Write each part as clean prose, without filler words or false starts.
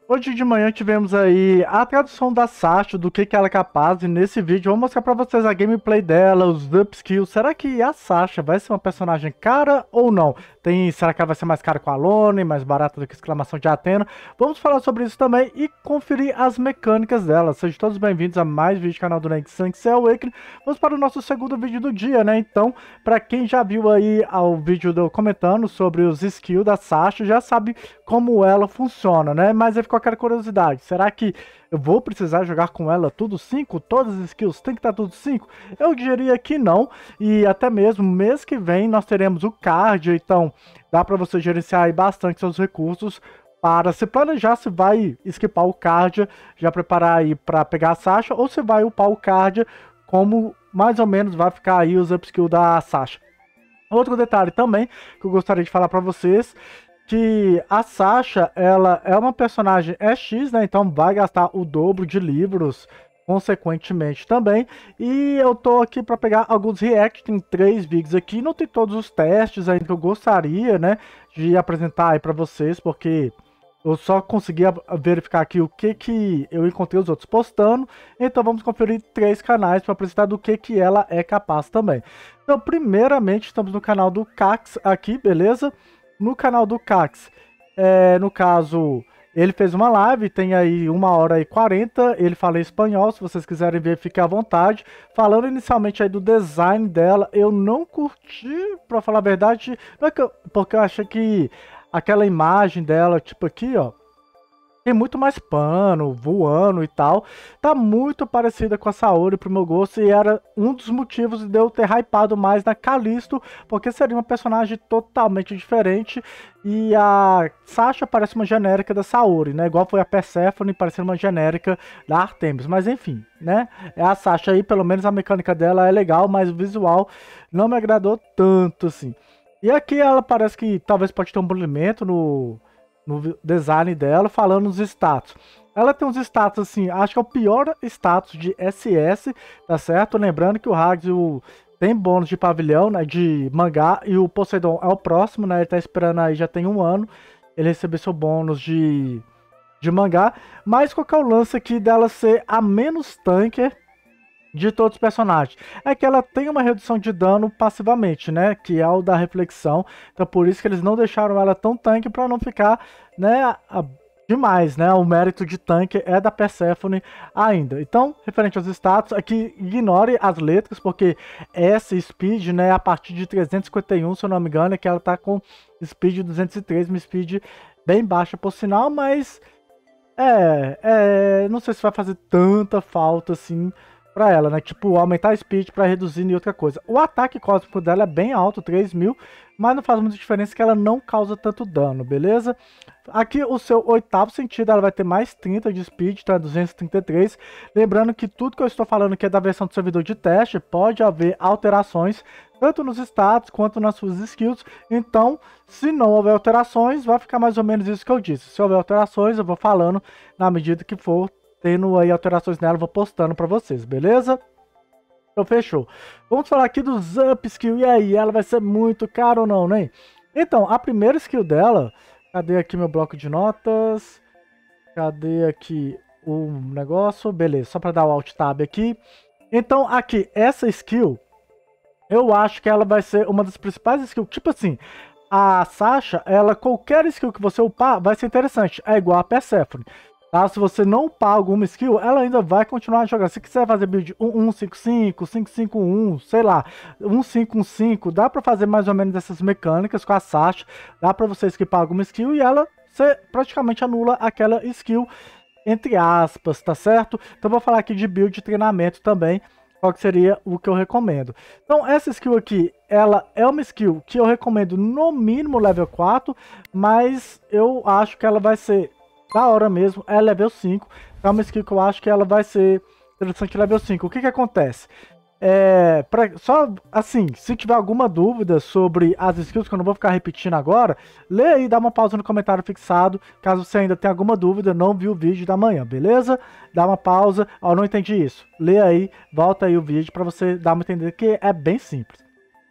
Hoje de manhã tivemos aí a tradução da Sasha, do que ela é capaz, e nesse vídeo eu vou mostrar pra vocês a gameplay dela, os upskills. Será que a Sasha vai ser uma personagem cara ou não? Será que ela vai ser mais cara com a Lone, mais barata do que a exclamação de Athena? Vamos falar sobre isso também e conferir as mecânicas dela. Sejam todos bem-vindos a mais vídeo do canal do Nate Sancel Awakening. Vamos para o nosso segundo vídeo do dia, né? Então, pra quem já viu aí o vídeo do comentando sobre os skills da Sasha, já sabe como ela funciona, né? Mas aí ficou aquela curiosidade, será que eu vou precisar jogar com ela tudo 5? Todas as skills tem que estar tudo 5? Eu diria que não, e até mesmo mês que vem nós teremos o card, então dá para você gerenciar aí bastante seus recursos para se planejar se vai skipar o card, já preparar aí para pegar a Sasha, ou se vai upar o card, como mais ou menos vai ficar aí os upskills da Sasha. Outro detalhe também que eu gostaria de falar para vocês, que a Sasha, ela é uma personagem EX, né? Então vai gastar o dobro de livros, consequentemente também. E eu tô aqui para pegar alguns reacts, tem 3 vídeos aqui. Não tem todos os testes ainda que eu gostaria, né? De apresentar aí para vocês, porque eu só consegui verificar aqui o que eu encontrei os outros postando. Então vamos conferir 3 canais para apresentar do que ela é capaz também. Então, primeiramente, estamos no canal do Cax aqui, beleza? No canal do Cax, no caso, ele fez uma live, tem aí 1h40, ele fala em espanhol, se vocês quiserem ver, fique à vontade. Falando inicialmente aí do design dela, eu não curti, pra falar a verdade, não é que porque eu achei que aquela imagem dela, tipo aqui, ó, tem muito mais pano, voando e tal. Tá muito parecida com a Saori pro meu gosto. E era um dos motivos de eu ter hypado mais na Callisto, porque seria uma personagem totalmente diferente. E a Sasha parece uma genérica da Saori, né? Igual foi a Persephone parecendo uma genérica da Artemis. Mas enfim, né? É a Sasha aí, pelo menos a mecânica dela é legal, mas o visual não me agradou tanto, assim. E aqui ela parece que talvez pode ter um polimento no design dela, falando nos status. Ela tem uns status assim, acho que é o pior status de SS, tá certo? Lembrando que o Hagio tem bônus de pavilhão, né, de mangá, e o Poseidon é o próximo, né, ele tá esperando aí já tem um ano, ele recebeu seu bônus de mangá, mas qual que é o lance aqui dela ser a menos tanker de todos os personagens? É que ela tem uma redução de dano passivamente, né? Que é o da reflexão. Então por isso que eles não deixaram ela tão tanque para não ficar, né? Demais, né? O mérito de tanque é da Persephone ainda. Então, referente aos status, aqui ignore as letras, porque essa speed, né? A partir de 351, se eu não me engano, é que ela tá com speed 203, uma speed bem baixa por sinal, mas não sei se vai fazer tanta falta assim pra ela, né? Tipo, aumentar a speed pra reduzir em outra coisa. O ataque cósmico dela é bem alto, 3000, mas não faz muita diferença que ela não causa tanto dano, beleza? Aqui o seu oitavo sentido, ela vai ter mais 30 de speed, então é 233. Lembrando que tudo que eu estou falando aqui é da versão do servidor de teste, pode haver alterações, tanto nos status quanto nas suas skills. Então, se não houver alterações, vai ficar mais ou menos isso que eu disse. Se houver alterações, eu vou falando na medida que for tendo aí alterações nela, eu vou postando pra vocês, beleza? Então fechou. Vamos falar aqui dos up skill. E aí, ela vai ser muito cara ou não, né? Então, a primeira skill dela, cadê aqui meu bloco de notas? Cadê aqui o negócio? Beleza, só pra dar o alt tab aqui. Então, aqui, essa skill, eu acho que ela vai ser uma das principais skills. Tipo assim, a Sasha, ela, qualquer skill que você upar, vai ser interessante. É igual a Persephone. Tá? Se você não upar alguma skill, ela ainda vai continuar jogando. Se quiser fazer build 1155, 551, sei lá, 1515, dá pra fazer mais ou menos essas mecânicas com a Sasha. Dá pra você skipar alguma skill e ela você praticamente anula aquela skill, entre aspas, tá certo? Então vou falar aqui de build de treinamento também, qual que seria o que eu recomendo. Então essa skill aqui, ela é uma skill que eu recomendo no mínimo level 4, mas eu acho que ela vai ser da hora mesmo, é level 5. É uma skill que eu acho que ela vai ser interessante level 5. O que que acontece? Só assim, se tiver alguma dúvida sobre as skills, que eu não vou ficar repetindo agora, lê aí, dá uma pausa no comentário fixado, caso você ainda tenha alguma dúvida, não viu o vídeo da manhã, beleza? Dá uma pausa, ó, não entendi isso. Lê aí, volta aí o vídeo pra você dar uma entender que é bem simples.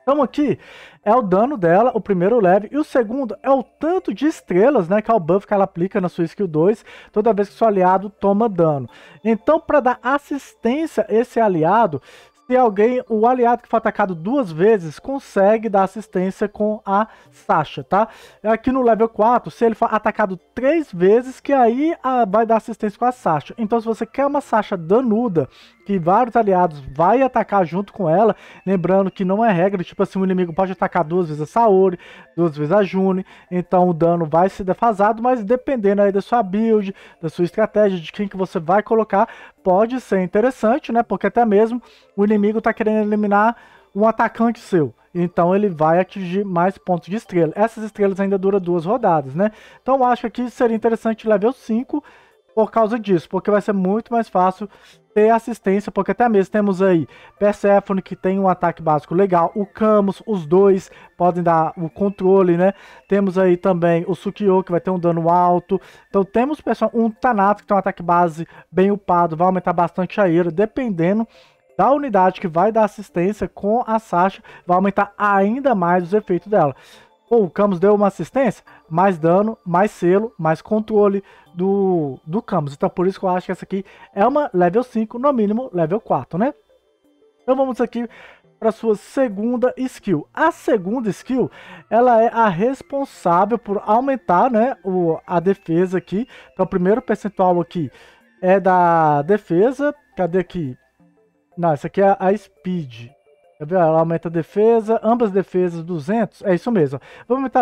Então aqui é o dano dela, o primeiro leve, e o segundo é o tanto de estrelas, né, que é o buff que ela aplica na sua skill 2, toda vez que seu aliado toma dano. Então, para dar assistência a esse aliado, se alguém, o aliado que foi atacado 2 vezes, consegue dar assistência com a Sasha, tá? Aqui no level 4, se ele for atacado 3 vezes, que aí vai dar assistência com a Sasha. Então, se você quer uma Sasha danuda, que vários aliados vai atacar junto com ela, lembrando que não é regra, tipo assim, o inimigo pode atacar 2 vezes a Saori, 2 vezes a June, então o dano vai ser defasado, mas dependendo aí da sua build, da sua estratégia, de quem que você vai colocar, pode ser interessante, né? Porque até mesmo o inimigo tá querendo eliminar um atacante seu. Então ele vai atingir mais pontos de estrela. Essas estrelas ainda duram 2 rodadas, né? Então eu acho que aqui seria interessante level 5 por causa disso, porque vai ser muito mais fácil ter assistência, porque até mesmo temos aí Persephone, que tem um ataque básico legal, o Camus, os dois podem dar o controle, né? Temos aí também o Sukiyô, que vai ter um dano alto. Então temos um Thanatos, que tem um ataque base bem upado, vai aumentar bastante a ira, dependendo da unidade que vai dar assistência com a Sasha, vai aumentar ainda mais os efeitos dela. Pô, o Camus deu uma assistência, mais dano, mais selo, mais controle do Camus. Então por isso que eu acho que essa aqui é uma level 5, no mínimo level 4, né? Então vamos aqui para sua segunda skill. A segunda skill, ela é a responsável por aumentar, né, a defesa aqui. Então o primeiro percentual aqui é da defesa. Cadê aqui? Não, essa aqui é a speed. Ela aumenta a defesa, ambas defesas 200, é isso mesmo. Vou aumentar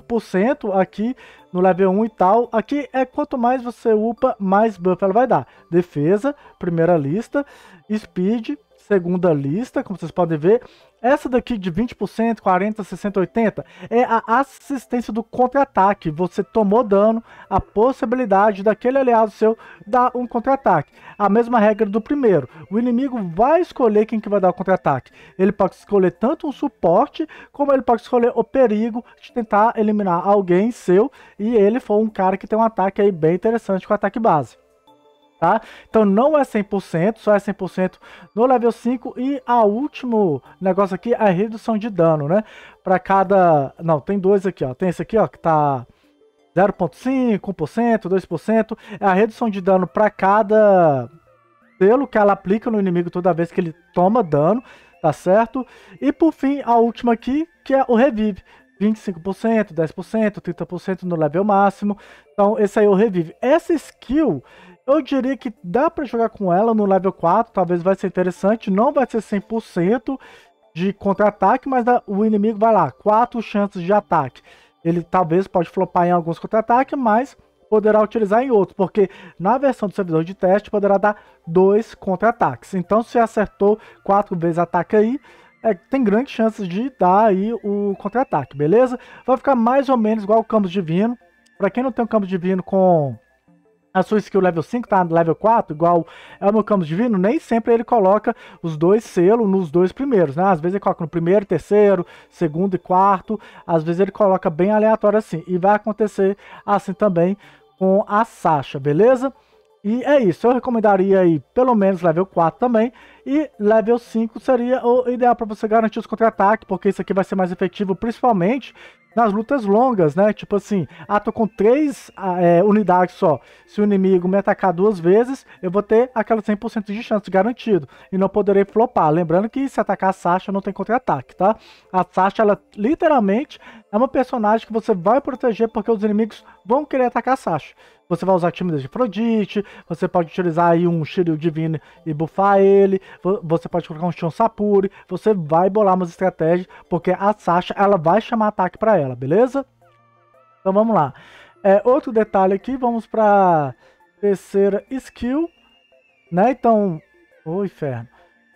25% aqui no level 1 e tal. Aqui é quanto mais você upa, mais buff ela vai dar. Defesa, primeira lista, speed, segunda lista, como vocês podem ver. Essa daqui de 20%, 40%, 60%, 80% é a assistência do contra-ataque. Você tomou dano, a possibilidade daquele aliado seu dar um contra-ataque. A mesma regra do primeiro. O inimigo vai escolher quem que vai dar o contra-ataque. Ele pode escolher tanto um suporte, como ele pode escolher o perigo de tentar eliminar alguém seu, e ele for um cara que tem um ataque aí bem interessante com o ataque base. Tá? Então não é 100%, só é 100% no level 5. E a último negócio aqui é a redução de dano, né? Para cada... Não, tem dois aqui, ó. Tem esse aqui, ó, que tá 0,5%, 1%, 2%. É a redução de dano para cada selo que ela aplica no inimigo toda vez que ele toma dano, tá certo? E por fim, a última aqui, que é o revive. 25%, 10%, 30% no level máximo. Então esse aí é o revive. Essa skill... eu diria que dá para jogar com ela no level 4, talvez vai ser interessante, não vai ser 100% de contra-ataque, mas o inimigo vai lá, 4 chances de ataque. Ele talvez pode flopar em alguns contra-ataques, mas poderá utilizar em outros, porque na versão do servidor de teste poderá dar 2 contra-ataques. Então se acertou 4 vezes ataque aí, tem grandes chances de dar aí o contra-ataque, beleza? Vai ficar mais ou menos igual o Camus Divino. Para quem não tem um Camus Divino com... a sua skill level 5 tá no level 4, igual é o meu Camus Divino, nem sempre ele coloca os 2 selos nos 2 primeiros, né? Às vezes ele coloca no primeiro, terceiro, segundo e quarto, às vezes ele coloca bem aleatório assim. E vai acontecer assim também com a Sasha, beleza? E é isso, eu recomendaria aí pelo menos level 4 também, e level 5 seria o ideal para você garantir os contra-ataques, porque isso aqui vai ser mais efetivo principalmente nas lutas longas, né? Tipo assim, tô com 3 unidades só. Se o inimigo me atacar 2 vezes, eu vou ter aquela 100% de chance garantido. E não poderei flopar. Lembrando que se atacar a Sasha não tem contra-ataque, tá? A Sasha, ela literalmente é uma personagem que você vai proteger porque os inimigos vão querer atacar a Sasha. Você vai usar timidez de Afrodite, você pode utilizar aí um Shiryu Divino e buffar ele, você pode colocar um Shion Sapuri, você vai bolar umas estratégias, porque a Sasha, ela vai chamar ataque pra ela, beleza? Então vamos lá. Outro detalhe aqui, vamos pra terceira skill, né? Então, inferno.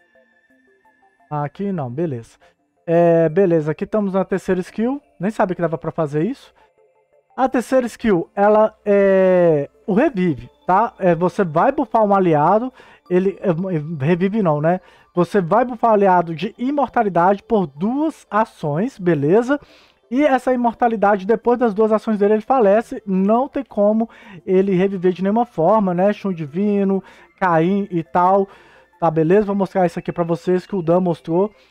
Aqui não, beleza. Beleza, aqui estamos na terceira skill, nem sabia que dava pra fazer isso. A terceira skill, ela é o revive, tá? Você vai buffar um aliado, revive não, né? Você vai buffar o aliado de imortalidade por 2 ações, beleza? E essa imortalidade, depois das 2 ações dele, ele falece, não tem como ele reviver de nenhuma forma, né? Shun Divino, Caim e tal, tá beleza? Vou mostrar isso aqui pra vocês, que o Dan mostrou.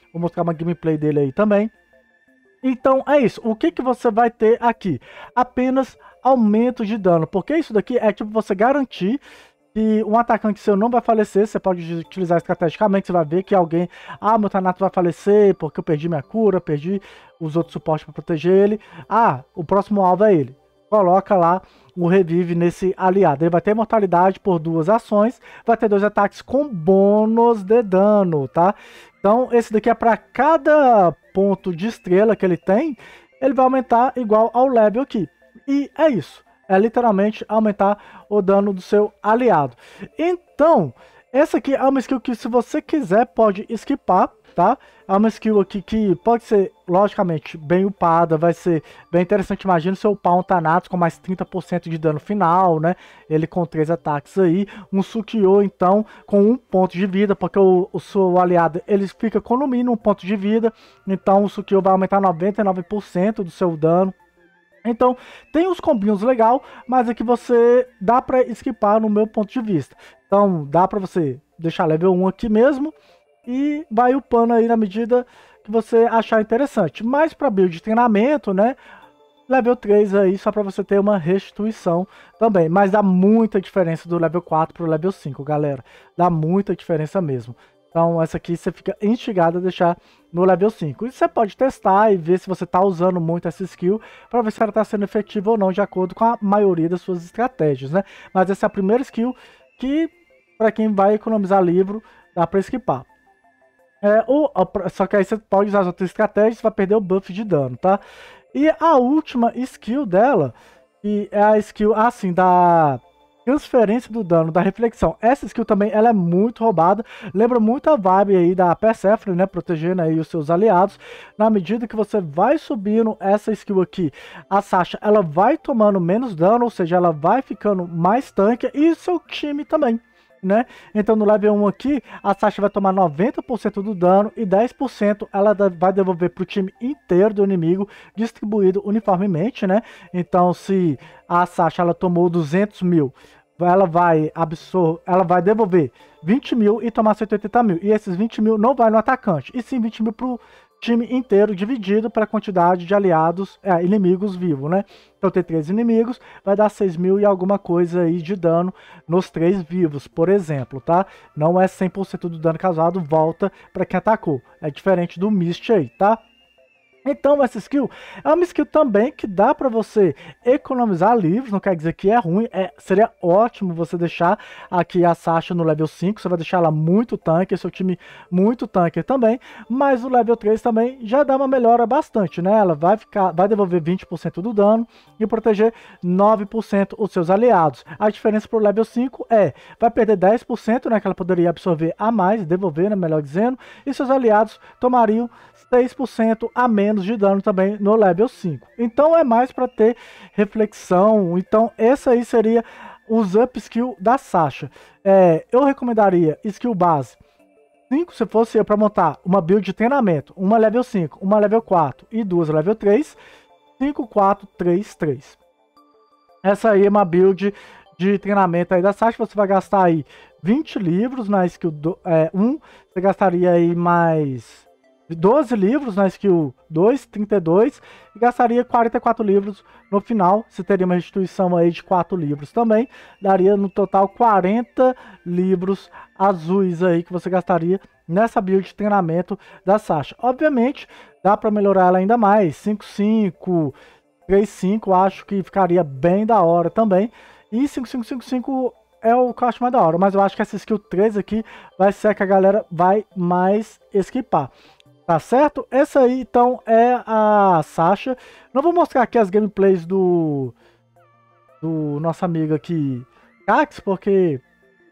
Vou mostrar uma gameplay dele aí também. Então é isso, o que você vai ter aqui? Apenas aumento de dano, porque isso daqui é tipo você garantir que um atacante seu não vai falecer. Você pode utilizar estrategicamente, você vai ver que alguém, meu Thanatos vai falecer porque eu perdi minha cura, perdi os outros suportes para proteger ele. O próximo alvo é ele. Coloca lá o revive nesse aliado. Ele vai ter imortalidade por 2 ações, vai ter 2 ataques com bônus de dano, tá? Então esse daqui é para cada ponto de estrela que ele tem, ele vai aumentar igual ao level aqui. E é isso. É literalmente aumentar o dano do seu aliado. Então, essa aqui é uma skill que, se você quiser, pode esquipar, tá? É uma skill aqui que pode ser, logicamente, bem upada, vai ser bem interessante. Imagina se eu upar um Thanatos com mais 30% de dano final, né? Ele com 3 ataques aí. Um Sukiô, então, com 1 ponto de vida, porque o seu aliado, ele fica com no mínimo 1 ponto de vida. Então, o Sukiô vai aumentar 99% do seu dano. Então, tem uns combinhos legal, mas aqui você dá pra esquipar no meu ponto de vista. Então, dá pra você deixar level 1 aqui mesmo e vai upando aí na medida que você achar interessante. Mas pra build de treinamento, né, level 3 aí só pra você ter uma restituição também. Mas dá muita diferença do level 4 pro level 5, galera. Dá muita diferença mesmo. Então essa aqui você fica instigado a deixar no level 5. E você pode testar e ver se você está usando muito essa skill para ver se ela está sendo efetiva ou não, de acordo com a maioria das suas estratégias, né? Mas essa é a primeira skill que, para quem vai economizar livro, dá para esquipar. Só que aí você pode usar as outras estratégias, você vai perder o buff de dano, tá? E a última skill dela, que é a skill, assim, da transferência do dano, da reflexão. Essa skill também, ela é muito roubada, lembra muito a vibe aí da Persephone, né, protegendo aí os seus aliados. Na medida que você vai subindo essa skill aqui, a Sasha, ela vai tomando menos dano, ou seja, ela vai ficando mais tanque, e o seu time também, né? Então no level 1 aqui, a Sasha vai tomar 90% do dano e 10% ela vai devolver para o time inteiro do inimigo, distribuído uniformemente, né? Então se a Sasha ela tomou 200 mil, ela vai devolver 20 mil e tomar 180 mil. E esses 20 mil não vai no atacante, e sim 20 mil pro time inteiro, dividido pela quantidade de aliados, inimigos vivos, né? Então tem 3 inimigos, vai dar 6 mil e alguma coisa aí de dano nos 3 vivos, por exemplo, tá? Não é 100% do dano causado, volta para quem atacou. É diferente do Mist aí, tá? Então essa skill é uma skill também que dá para você economizar livros, não quer dizer que é ruim, seria ótimo você deixar aqui a Sasha no level 5, você vai deixar ela muito tanque, seu time muito tanque também, mas o level 3 também já dá uma melhora bastante, né? Ela vai devolver 20% do dano e proteger 9% os seus aliados. A diferença para o level 5 vai perder 10%, né, que ela poderia absorver a mais, devolver, né, melhor dizendo, e seus aliados tomariam 6% a menos de dano também no level 5. Então é mais para ter reflexão. Então essa aí seria os up skill da Sasha. Eu recomendaria skill base 5, se fosse eu, para montar uma build de treinamento, uma level 5, uma level 4 e 2 level 3, 5, 4, 3, 3. Essa aí é uma build de treinamento aí da Sasha. Você vai gastar aí 20 livros na skill 1, você gastaria aí mais 12 livros na skill 2, 32, e gastaria 44 livros no final. Você teria uma restituição aí de 4 livros também, daria no total 40 livros azuis aí que você gastaria nessa build de treinamento da Sasha. Obviamente, dá para melhorar ela ainda mais, 5-5, 3-5, acho que ficaria bem da hora também, e 5-5-5-5 é o que eu acho mais da hora, mas eu acho que essa skill 3 aqui vai ser a que a galera vai mais esquipar. Tá certo? Essa aí, então, é a Sasha. Não vou mostrar aqui as gameplays do nosso amigo aqui, Cax, porque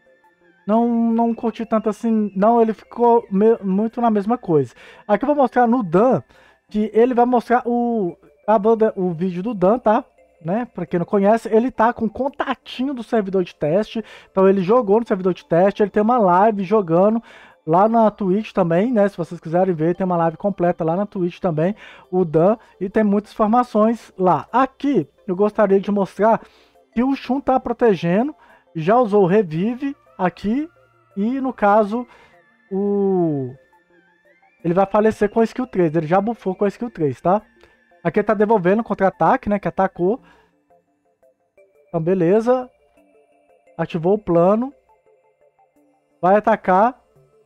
não curti tanto assim. Não, ele ficou muito na mesma coisa. Aqui eu vou mostrar no Dan, que ele vai mostrar o vídeo do Dan, tá? Né? Pra quem não conhece, ele tá com contatinho do servidor de teste. Então ele jogou no servidor de teste, ele tem uma live jogando lá na Twitch também, né? Se vocês quiserem ver, tem uma live completa lá na Twitch também, o Dan, e tem muitas informações lá. Aqui, eu gostaria de mostrar que o Shun tá protegendo, já usou o Revive aqui, e no caso, ele vai falecer com a skill 3. Ele já buffou com a skill 3, tá? Aqui ele tá devolvendo contra-ataque, né? Que atacou. Então, beleza. Ativou o plano. Vai atacar.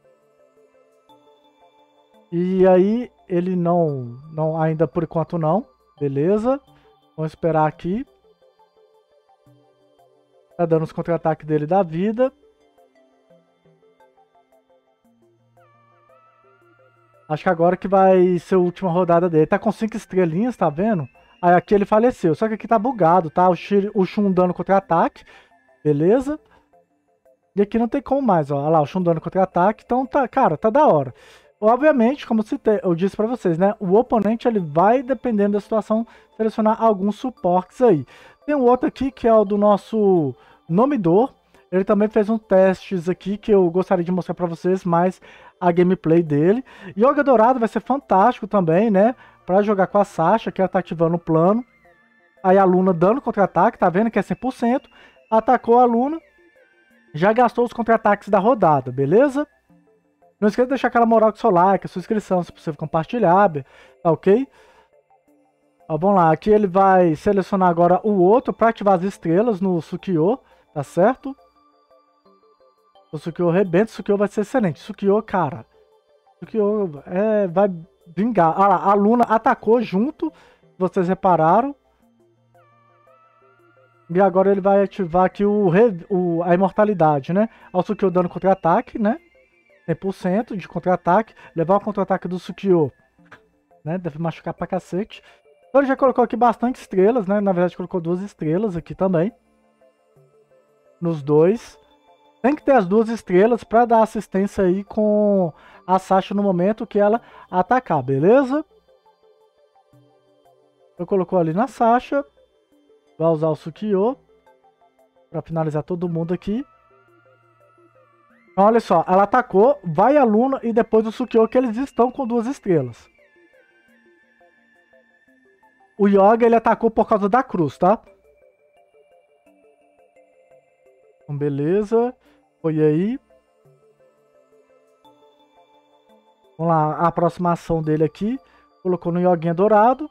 E aí, ele não ainda por enquanto não. Beleza. Vamos esperar aqui. Tá dando os contra-ataques dele da vida. Acho que agora que vai ser a última rodada dele. Tá com 5 estrelinhas, tá vendo? Aí aqui ele faleceu. Só que aqui tá bugado, tá? O Shun dando contra-ataque. Beleza. E aqui não tem como mais, ó. Olha lá, o Shun dando contra-ataque. Então, tá, cara, tá da hora. Obviamente, como eu disse pra vocês, né? O oponente, ele vai, dependendo da situação, selecionar alguns suportes aí. Tem um outro aqui, que é o do nosso Nomidor. Ele também fez uns testes aqui, que eu gostaria de mostrar pra vocês, mais a gameplay dele. Yoga Dourado vai ser fantástico também, né? Pra jogar com a Sasha, que ela tá ativando o plano. Aí a Luna dando contra-ataque, tá vendo que é 100%. Atacou a Luna. Já gastou os contra-ataques da rodada, beleza? Não esqueça de deixar aquela moral com o seu like, a sua inscrição, se possível compartilhar, tá ok? Ó, vamos lá, aqui ele vai selecionar agora o outro para ativar as estrelas no Sukiô, tá certo? O Sukiô rebenta, o Sukiô vai ser excelente. Sukiô, cara, Sukiô vai vingar. Olha lá, a Luna atacou junto, vocês repararam. E agora ele vai ativar aqui a imortalidade, né? O Sukiô dando contra-ataque, né? 100% de contra-ataque. Levar o contra-ataque do Sukiô, né? Deve machucar pra cacete. Então ele já colocou aqui bastante estrelas, né? Na verdade colocou 2 estrelas aqui também. Nos dois. Tem que ter as 2 estrelas pra dar assistência aí com a Sasha no momento que ela atacar, beleza? Eu colocou ali na Sasha. Vai usar o Sukiô pra finalizar todo mundo aqui. Então, olha só, ela atacou, vai a Luna e depois o Sukiô, que eles estão com 2 estrelas. O Yoga, ele atacou por causa da cruz, tá? Então, beleza. Foi aí. Vamos lá, a aproximação dele aqui. Colocou no Yoguinha dourado.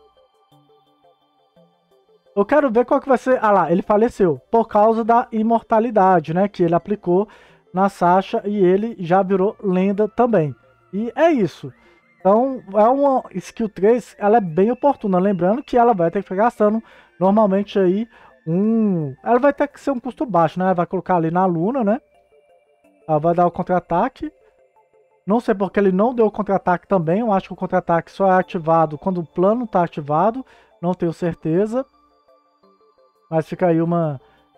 Eu quero ver qual que vai ser... Ah lá, ele faleceu. Por causa da imortalidade, né? Que ele aplicou na Sasha e ele já virou lenda também. E é isso. Então, é uma skill 3, ela é bem oportuna. Lembrando que ela vai ter que ficar gastando normalmente aí ela vai ter que ser um custo baixo, né? Ela vai colocar ali na Luna, né? Ela vai dar o contra-ataque. Não sei porque ele não deu o contra-ataque também. Eu acho que o contra-ataque só é ativado quando o plano está ativado. Não tenho certeza. Mas fica aí uma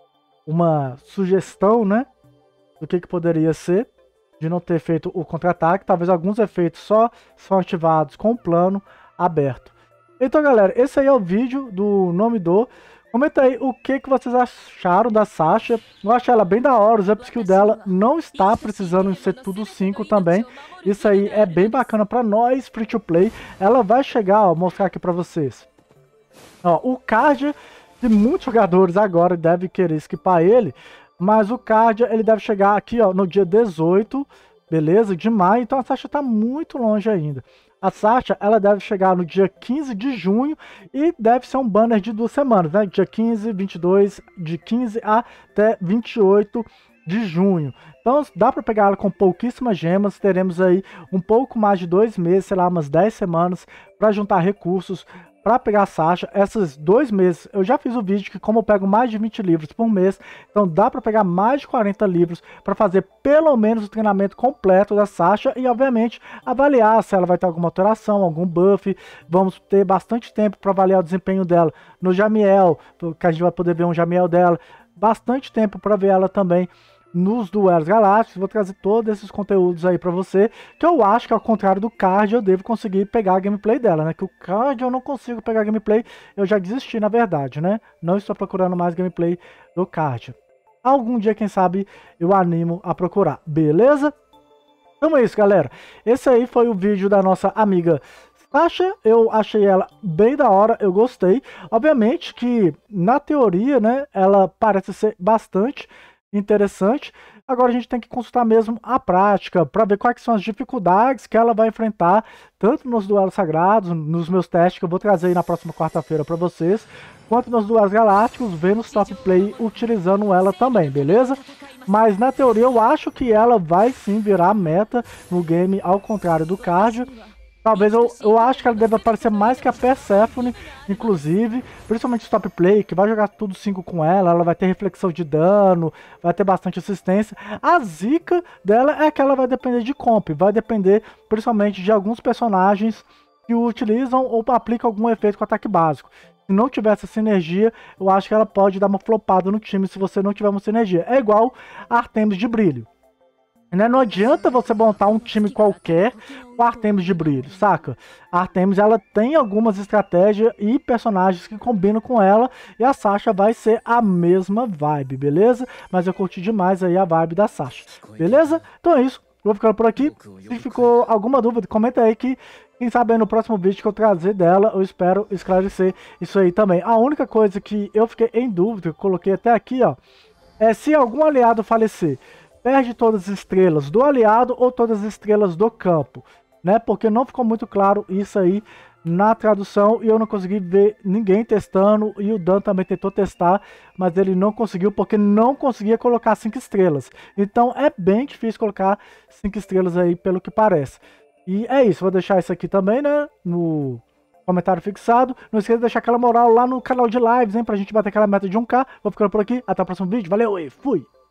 sugestão, né? Do que poderia ser de não ter feito o contra-ataque. Talvez alguns efeitos só são ativados com o plano aberto. Então, galera, esse aí é o vídeo do Nomidor. Comenta aí o que vocês acharam da Sasha. Eu achei ela bem da hora. O upskill dela não está precisando ser tudo 5 também. Isso aí é bem bacana para nós, free to play. Ela vai chegar, ó, mostrar aqui para vocês. Ó, o card de muitos jogadores agora devem querer skipar ele. Mas o card, ele deve chegar aqui, ó, no dia 18, beleza? De maio. Então a Sasha tá muito longe ainda. A Sasha, ela deve chegar no dia 15 de junho e deve ser um banner de 2 semanas, né? Dia 15, 22, de 15 até 28 de junho. Então dá para pegar ela com pouquíssimas gemas. Teremos aí um pouco mais de 2 meses, sei lá, umas 10 semanas para juntar recursos para pegar a Sasha. Esses 2 meses, eu já fiz o vídeo que como eu pego mais de 20 livros por mês, então dá para pegar mais de 40 livros para fazer pelo menos o treinamento completo da Sasha e obviamente avaliar se ela vai ter alguma alteração, algum buff. Vamos ter bastante tempo para avaliar o desempenho dela no Jamiel, que a gente vai poder ver um Jamiel dela, bastante tempo para ver ela também nos duelos galácticos. Vou trazer todos esses conteúdos aí pra você, que eu acho que ao contrário do card eu devo conseguir pegar a gameplay dela, né? Que o card eu não consigo pegar a gameplay, eu já desisti na verdade, né? Não estou procurando mais gameplay do card. Algum dia, quem sabe, eu animo a procurar, beleza? Então é isso, galera. Esse aí foi o vídeo da nossa amiga Sasha. Eu achei ela bem da hora, eu gostei. Obviamente que, na teoria, né, ela parece ser bastante interessante, Agora a gente tem que consultar mesmo a prática para ver quais são as dificuldades que ela vai enfrentar, tanto nos duelos sagrados, nos meus testes que eu vou trazer aí na próxima quarta-feira para vocês, quanto nos duelos galácticos, vendo os top play utilizando ela também, beleza? Mas na teoria eu acho que ela vai sim virar meta no game, ao contrário do Cardio. Talvez eu acho que ela deve aparecer mais que a Persephone, inclusive, principalmente o top play, que vai jogar tudo 5 com ela vai ter reflexão de dano, vai ter bastante assistência. A zica dela é que ela vai depender de comp, vai depender principalmente de alguns personagens que utilizam ou aplicam algum efeito com ataque básico. Se não tiver essa sinergia, eu acho que ela pode dar uma flopada no time se você não tiver uma sinergia. É igual a Artemis de Brilho. Né? Não adianta você montar um time qualquer com Artemis de Brilho, saca? A Artemis, ela tem algumas estratégias e personagens que combinam com ela, e a Sasha vai ser a mesma vibe, beleza? Mas eu curti demais aí a vibe da Sasha, beleza? Então é isso, vou ficando por aqui. Se ficou alguma dúvida, comenta aí que quem sabe aí no próximo vídeo que eu trazer dela, eu espero esclarecer isso aí também. A única coisa que eu fiquei em dúvida, que eu coloquei até aqui, ó, é se algum aliado falecer, perde todas as estrelas do aliado ou todas as estrelas do campo, né? Porque não ficou muito claro isso aí na tradução e eu não consegui ver ninguém testando, e o Dan também tentou testar, mas ele não conseguiu porque não conseguia colocar 5 estrelas. Então é bem difícil colocar 5 estrelas aí, pelo que parece. E é isso, vou deixar isso aqui também, né, no comentário fixado. Não esqueça de deixar aquela moral lá no canal de lives, hein, pra gente bater aquela meta de 1K. Vou ficando por aqui, até o próximo vídeo, valeu e fui!